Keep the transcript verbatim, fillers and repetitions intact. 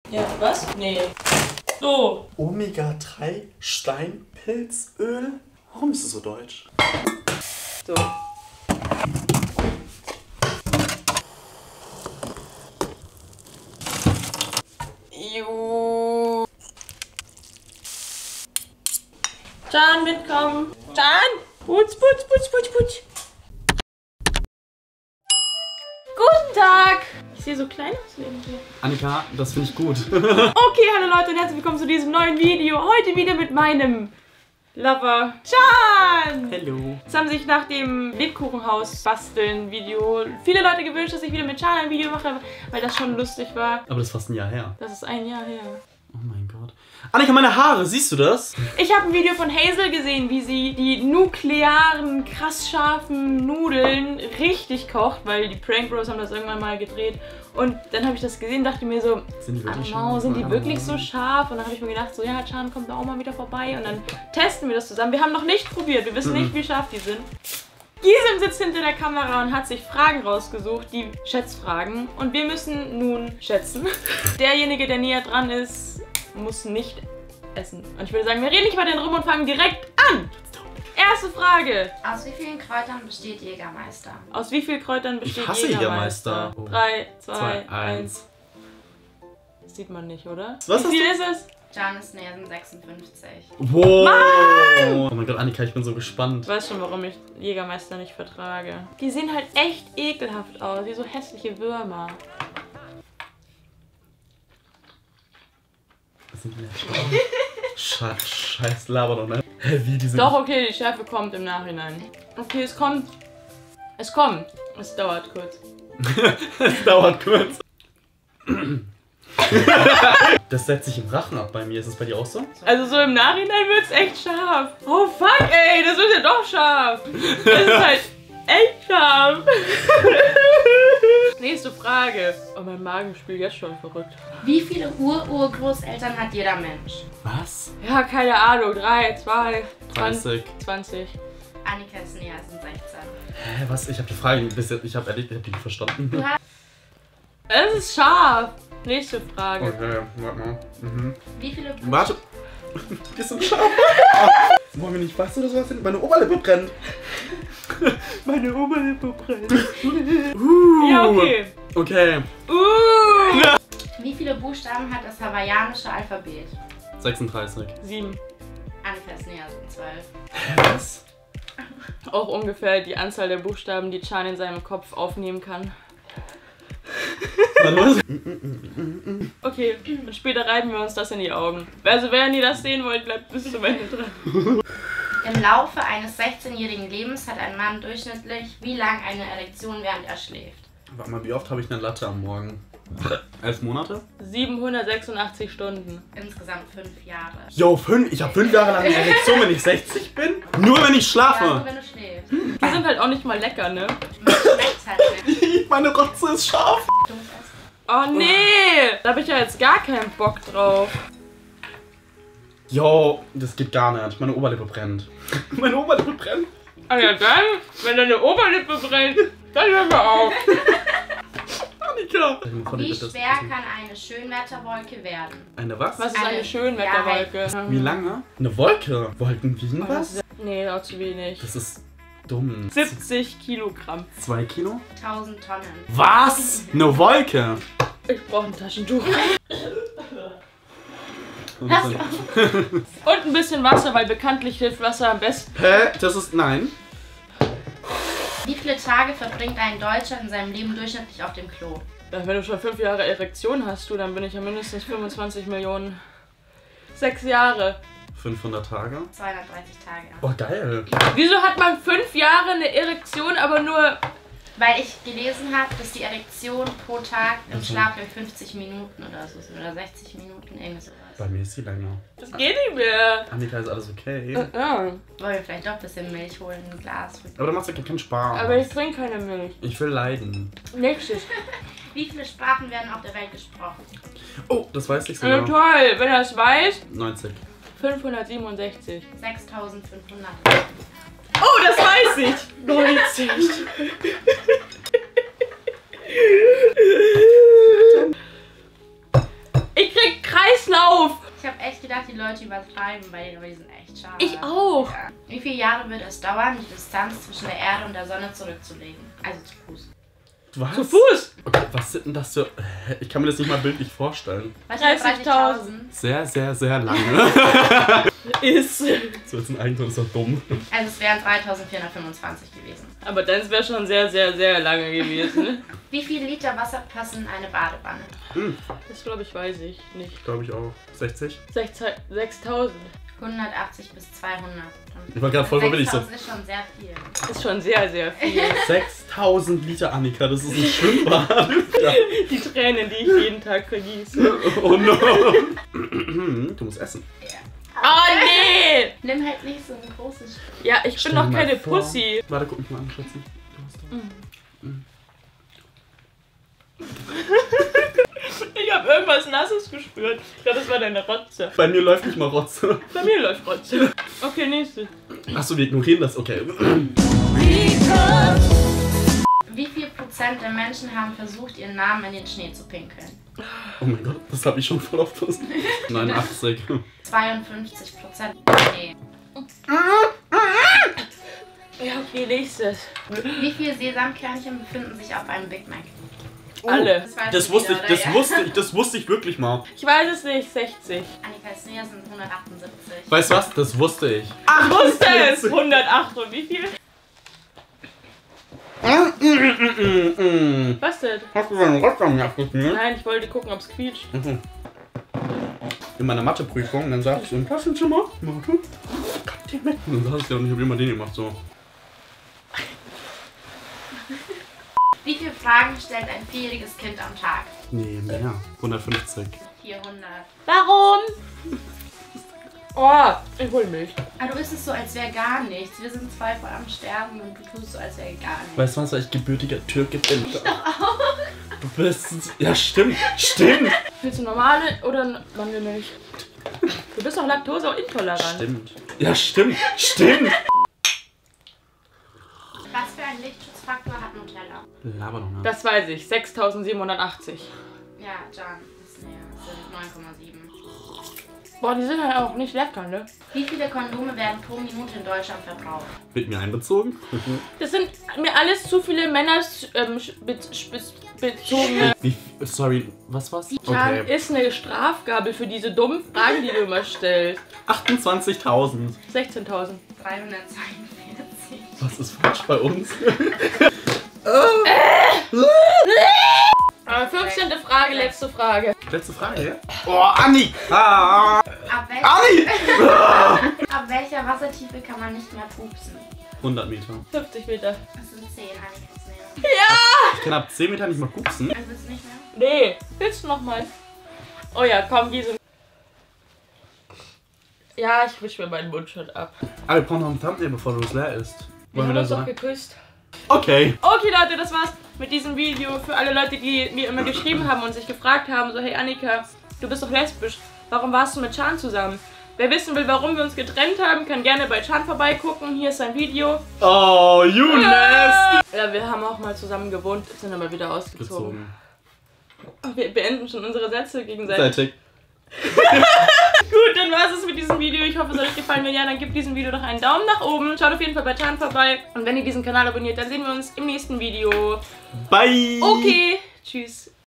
Ja, was? Nee. So. Omega drei Steinpilzöl? Warum ist es so deutsch? So. Jo. Can, mitkommen. Can! Putz, putz, putz, putz, putz. Guten Tag! Ich sehe so klein aus irgendwie. Annika, das finde ich gut. Okay, hallo Leute und herzlich willkommen zu diesem neuen Video. Heute wieder mit meinem Lover Can! Hallo. Es haben sich nach dem Lebkuchenhaus basteln Video viele Leute gewünscht, dass ich wieder mit Can ein Video mache, weil das schon lustig war. Aber das ist fast ein Jahr her. Das ist ein Jahr her. Oh mein Gott. Annika, meine Haare, siehst du das? Ich habe ein Video von Hazel gesehen, wie sie die nuklearen, krass scharfen Nudeln richtig kocht, weil die Prank Bros haben das irgendwann mal gedreht. Und dann habe ich das gesehen, dachte mir so, sind die wirklich, scharf? Sind die wirklich so scharf? Und dann habe ich mir gedacht, so ja, Can kommt da auch mal wieder vorbei und dann testen wir das zusammen. Wir haben noch nicht probiert, wir wissen mhm. nicht, wie scharf die sind. Gisem sitzt hinter der Kamera und hat sich Fragen rausgesucht, die Schätzfragen. Und wir müssen nun schätzen. Derjenige, der näher dran ist, muss nicht essen. Und ich würde sagen, wir reden nicht weiter rum und fangen direkt an. Erste Frage. Aus wie vielen Kräutern besteht Jägermeister? Aus wie vielen Kräutern besteht ich hasse Jägermeister? Jägermeister. drei, zwei, zwei, eins. Das sieht man nicht, oder? Was wie viel ist es? Can ist näher, sind sechsundfünfzig. Wow. Mann! Oh mein Gott, Annika, ich bin so gespannt. Ich weiß schon, warum ich Jägermeister nicht vertrage. Die sehen halt echt ekelhaft aus, wie so hässliche Würmer. Was sind denn Sche Scheiß Laber doch, ne? Hä, wie, die sind... Doch, okay, die Schärfe kommt im Nachhinein. Okay, es kommt. Es kommt. Es dauert kurz. Es dauert kurz. Das setzt sich im Rachen ab bei mir. Ist das bei dir auch so? Also so im Nachhinein wird es echt scharf. Oh fuck, ey, das wird ja doch scharf. Das ist halt echt scharf. Nächste Frage. Oh, mein Magen spielt jetzt schon verrückt. Wie viele Ur-Urgroßeltern hat jeder Mensch? Was? Ja, keine Ahnung. drei, zwei, dreißig. zwanzig. Annika ist näher, sind sechzehn. Hä, was? Ich habe die Frage bis jetzt, ich habe ehrlich, ich habe die nicht verstanden. Du hast Es ist scharf. Nächste Frage. Okay, warte mal. Mhm. Wie viele Buchstaben? Warte. Die sind scharf. Wollen wir nicht was oder sowas hin? Meine Oberlippe brennt. Meine Oberlippe brennt. uh. Ja, okay. Okay. Uh. Wie viele Buchstaben hat das hawaiianische Alphabet? sechsunddreißig. sieben. Annika ist näher, sind zwölf. Hä, was? Auch ungefähr die Anzahl der Buchstaben, die Can in seinem Kopf aufnehmen kann. Dann los. Okay, und später reiben wir uns das in die Augen. Also wenn ihr das sehen wollt, bleibt bis zum Ende dran. Im Laufe eines sechzehnjährigen Lebens hat ein Mann durchschnittlich wie lang eine Erektion, während er schläft? Warte mal, wie oft habe ich eine Latte am Morgen? Elf Monate? siebenhundertsechsundachtzig Stunden. Insgesamt fünf Jahre. Jo, fünf, ich habe fünf Jahre lang eine Erektion, wenn ich sechzig bin? Nur wenn ich schlafe. Ja, nur wenn du schläfst. Die sind halt auch nicht mal lecker, ne? Man schmeckt halt nicht. Meine Rotze ist scharf. Du musst essen. Oh nee! Da habe ich ja jetzt gar keinen Bock drauf. Jo, das geht gar nicht. Meine Oberlippe brennt. Meine Oberlippe brennt. Ah ja dann, wenn deine Oberlippe brennt, dann hören wir auf. Annika! Wie schwer kann eine Schönwetterwolke werden? Eine was? Was ist eine Eine- Schönwetterwolke? Wie lange? Eine Wolke. Wolken wiegen Oh, was? Nee, auch zu wenig. Das ist dumm. siebzig Kilogramm. Zwei Kilo? tausend Tonnen. Was? Eine Wolke? Ich brauche ein Taschentuch. Und Und ein bisschen Wasser, weil bekanntlich hilft Wasser am besten. Hä? Das ist... Nein. Wie viele Tage verbringt ein Deutscher in seinem Leben durchschnittlich auf dem Klo? Ja, wenn du schon fünf Jahre Erektion hast, du, dann bin ich ja mindestens fünfundzwanzig Millionen. Sechs Jahre. fünfhundert Tage. zweihundertdreißig Tage. Oh, geil. Wieso hat man fünf Jahre eine Erektion, aber nur... Weil ich gelesen habe, dass die Erektion pro Tag im Mhm. Schlaf für fünfzig Minuten oder so sind. Oder sechzig Minuten, irgendwie sowas. Bei mir ist sie länger. Das geht nicht mehr. Annika, ist alles okay? Ja, Wollen wir vielleicht doch ein bisschen Milch holen, ein Glas? Aber da macht ja keinen Spaß. aber ich trinke keine Milch. Ich will leiden. Nächstes. Wie viele Sprachen werden auf der Welt gesprochen? Oh, das weiß ich Ja, sogar. toll, wenn er es weiß. neunzig. fünfhundertsiebenundsechzig. sechstausendfünfhundert. Oh, das weiß ich. neunzig. Ich krieg Lauf. Ich habe echt gedacht, die Leute übertreiben bei denen, aber die sind echt schade. Ich auch. Ja. Wie viele Jahre wird es dauern, die Distanz zwischen der Erde und der Sonne zurückzulegen? Also zu Fuß. Was? Zu Fuß. Okay, was sind denn das für... Ich kann mir das nicht mal bildlich vorstellen. dreißigtausend. Sehr, sehr, sehr lange. Ist. So, jetzt ein Eigentum ist doch dumm. Also es wären dreitausendvierhundertfünfundzwanzig gewesen. Aber das wäre schon sehr, sehr, sehr lange gewesen. Wie viel Liter Wasser passen in eine Badewanne? Hm, Das glaube ich, weiß ich nicht. glaube ich auch. sechzig? sechstausend. hundertachtzig bis zweihundert. Ich war gerade voll verwirrt. So, sechstausend ist schon sehr viel. Das ist schon sehr, sehr viel. sechstausend Liter, Annika, das ist ein Schwimmbad. Ja. Die Tränen, die ich jeden Tag vergieße. Oh no. Du musst essen. Ja. Oh nee! Nimm halt nicht so ein großes Stück. Ja, ich Stell bin doch dir mal keine vor. Pussy. Warte, guck mich mal an, Schätzchen. Du hast da. Mhm. Ich habe irgendwas Nasses gespürt. Ich glaube, das war deine Rotze. Bei mir läuft nicht mal Rotze. Bei mir läuft Rotze. Okay, nächstes. Achso, wir ignorieren das, okay. Wie viel Prozent der Menschen haben versucht, ihren Namen in den Schnee zu pinkeln? Oh mein Gott, das habe ich schon voll oft versucht. neunundachtzig. zweiundfünfzig Prozent. Nee. Ja, okay, nächstes. Wie viele Sesamkörnchen befinden sich auf einem Big Mac? Alle. Das weißt Das du wusste wieder, ich, oder? das Ja. wusste ich, das wusste ich wirklich mal. Ich weiß es nicht, sechzig. Annika ist näher, sind hundertachtundsiebzig. Weißt du was? Das wusste ich. Ach, wusste es! hundertacht und wie viel? Was denn? Hast du deinen Rotgang abgeschmiert? Nein, ich wollte gucken, ob es quietscht. In meiner Matheprüfung, dann sagst du im Klassenzimmer, Mathe, Gott, mit. Und dann saß ich ja und ich habe immer den gemacht, so. Wie viele Fragen stellt ein vierjähriges Kind am Tag? Nee, mehr. hundertfünfzig. vierhundert. Warum? Oh, ich hol Milch. Ah, du bist es so, als wäre gar nichts. Wir sind zwei voll am Sterben und du tust so, als wäre gar nichts. Weißt du was, weil ich gebürtiger Türke bin? Ich doch auch. Du bist... Ja, stimmt, stimmt. Willst du normale oder Mandelmilch? Du bist doch laktoseintolerant. Stimmt. Ja, stimmt, stimmt. Was für einen Lichtschutzfaktor hat Nutella? Laber doch, ne? Das weiß ich, sechstausendsiebenhundertachtzig. Ja, Can, ist näher. Das sind neun Komma sieben. Boah, die sind halt auch nicht lecker, ne? Wie viele Kondome werden pro Minute in Deutschland verbraucht? Wird mir einbezogen? Das sind mir alles zu viele Männer ähm, be be bezogene. Wie... Sorry, was war's? Can ist eine Strafgabel für diese dummen Fragen, die du immer stellst. achtundzwanzigtausend. sechzehntausend. dreihundertzweiundvierzig. Was ist falsch bei uns? Aber fünfzehnte Frage, letzte Frage. Letzte Frage, ja? Oh, Anni! Ah, Ab, wel Anni! Ab welcher Wassertiefe kann man nicht mehr pupsen? hundert Meter. fünfzig Meter. Das sind zehn, Annika ist näher. Ja! Ich kann ab zehn Meter nicht mal pupsen. Also willst du nicht mehr? Nee. Willst du noch mal? Oh ja, komm, Gisem. Ja, ich wisch mir meinen Mund schon ab. Aber wir brauchen noch ein Thumbnail, bevor du es leer isst. Wir Wollen haben wir uns das doch so? geküsst. Okay. Okay, Leute, das war's mit diesem Video. Für alle Leute, die mir immer geschrieben haben und sich gefragt haben, so, hey Annika, du bist doch lesbisch. Warum warst du mit Can zusammen? Wer wissen will, warum wir uns getrennt haben, kann gerne bei Can vorbeigucken. Hier ist sein Video. Oh, you nasty! Ja, wir haben auch mal zusammen gewohnt, sind aber wieder ausgezogen. Gezogen. Wir beenden schon unsere Sätze gegenseitig. Seitig. Gut, dann war es mit diesem Video. Ich hoffe, es hat euch gefallen. Wenn ja, dann gebt diesem Video doch einen Daumen nach oben. Schaut auf jeden Fall bei Can vorbei. Und wenn ihr diesen Kanal abonniert, dann sehen wir uns im nächsten Video. Bye! Okay, tschüss.